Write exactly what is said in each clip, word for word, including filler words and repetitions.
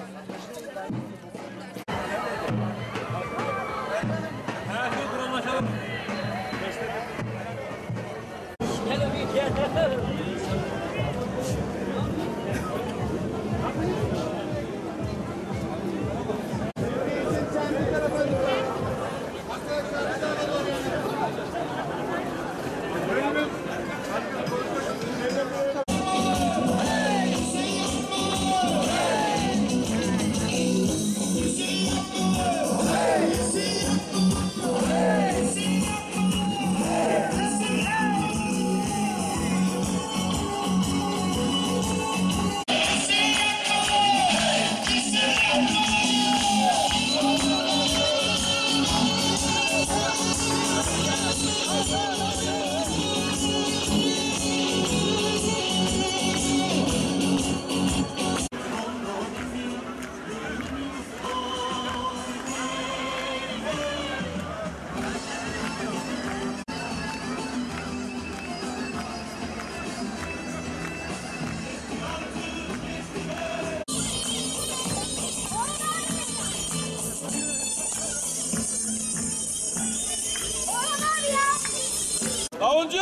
Davulcu!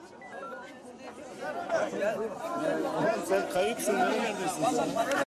Sen kayıpsın, neredesin sen?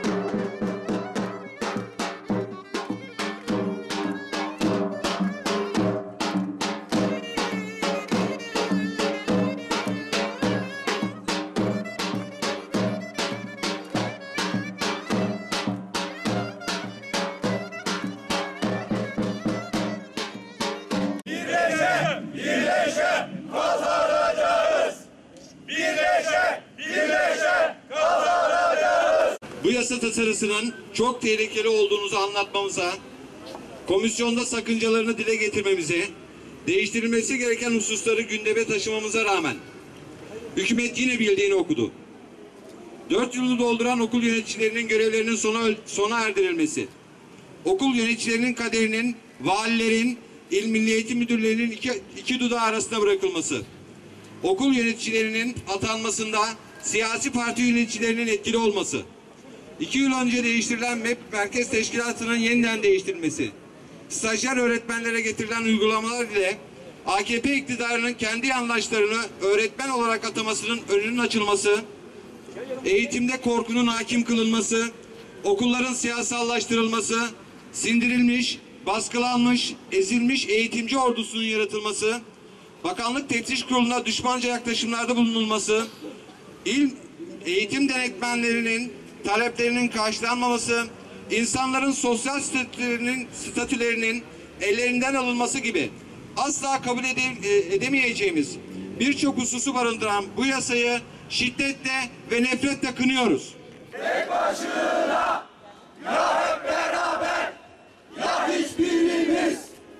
Bu yasa tasarısının çok tehlikeli olduğunuzu anlatmamıza, komisyonda sakıncalarını dile getirmemize, değiştirilmesi gereken hususları gündeme taşımamıza rağmen hükümet yine bildiğini okudu. Dört yılı dolduran okul yöneticilerinin görevlerinin sona, sona erdirilmesi, okul yöneticilerinin kaderinin valilerin, İl Milli Eğitim Müdürleri'nin iki, iki dudağı arasında bırakılması, okul yöneticilerinin atanmasında siyasi parti yöneticilerinin etkili olması, İki yıl önce değiştirilen M E P Merkez Teşkilatı'nın yeniden değiştirilmesi, stajyer öğretmenlere getirilen uygulamalar ile A K P iktidarının kendi yandaşlarını öğretmen olarak atamasının önünün açılması, eğitimde korkunun hakim kılınması, okulların siyasallaştırılması, sindirilmiş, baskılanmış, ezilmiş eğitimci ordusunun yaratılması, bakanlık teftiş kuruluna düşmanca yaklaşımlarda bulunulması, il eğitim denetmenlerinin taleplerinin karşılanmaması, insanların sosyal statülerinin, statülerinin ellerinden alınması gibi asla kabul ede, edemeyeceğimiz birçok hususu barındıran bu yasayı şiddetle ve nefretle kınıyoruz. Tek başına, ya hep beraber, ya hiçbirimiz.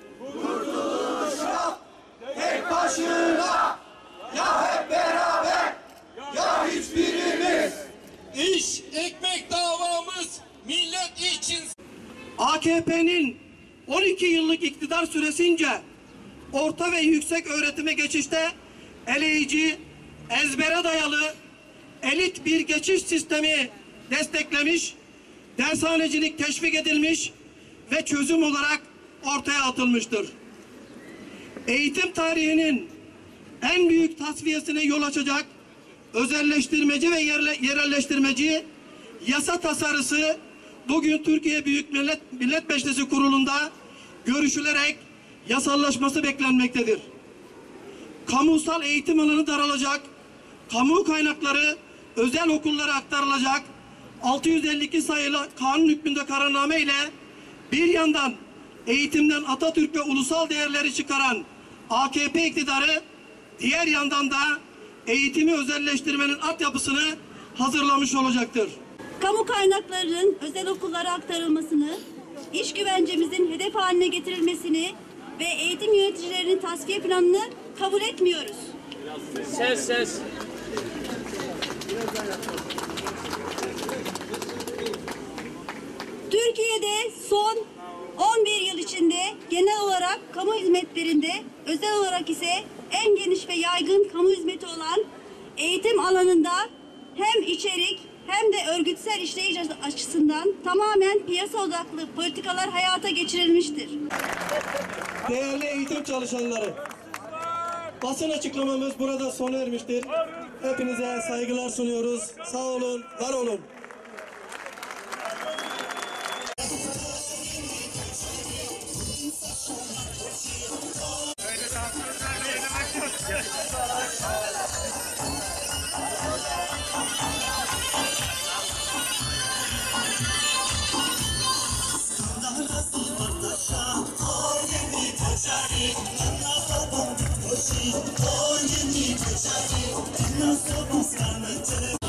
Kurtuluş yok. Tek başına, ya hep beraber, ya hiçbirimiz. İş, ekmek davamız millet için. A K P'nin on iki yıllık iktidar süresince orta ve yüksek öğretime geçişte eleyici, ezbere dayalı, elit bir geçiş sistemi desteklemiş, dershanecilik teşvik edilmiş ve çözüm olarak ortaya atılmıştır. Eğitim tarihinin en büyük tasfiyesine yol açacak özelleştirmeci ve yerelleştirmeci yasa tasarısı bugün Türkiye Büyük Millet, Millet Meclisi Kurulu'nda görüşülerek yasallaşması beklenmektedir. Kamusal eğitim alanı daralacak, kamu kaynakları özel okullara aktarılacak, altı yüz elli iki sayılı kanun hükmünde kararname ile bir yandan eğitimden Atatürk ve ulusal değerleri çıkaran A K P iktidarı, diğer yandan da eğitimi özelleştirmenin altyapısını hazırlamış olacaktır. Kamu kaynaklarının özel okullara aktarılmasını, iş güvencemizin hedef haline getirilmesini ve eğitim yöneticilerinin tasfiye planını kabul etmiyoruz. Ses ses. Türkiye'de son on bir yıl içinde genel olarak kamu hizmetlerinde, özel olarak ise en geniş ve yaygın kamu hizmeti olan eğitim alanında hem içerik hem de örgütsel işleyiş açısından tamamen piyasa odaklı politikalar hayata geçirilmiştir. Değerli eğitim çalışanları, basın açıklamamız burada sona ermiştir. Hepinize saygılar sunuyoruz. Sağ olun, var olun. Oh,